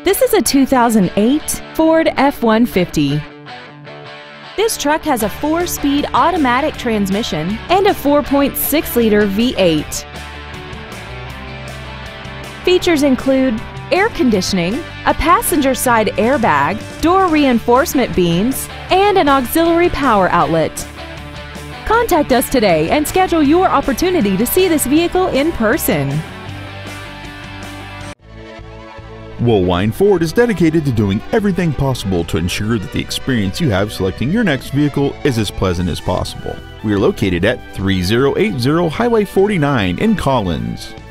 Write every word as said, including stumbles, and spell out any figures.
This is a two thousand eight Ford F one fifty. This truck has a four-speed automatic transmission and a four point six liter V eight. Features include air conditioning, a passenger side airbag, door reinforcement beams, and an auxiliary power outlet. Contact us today and schedule your opportunity to see this vehicle in person. Woolwine Ford is dedicated to doing everything possible to ensure that the experience you have selecting your next vehicle is as pleasant as possible. We are located at three thousand eighty Highway forty-nine in Collins.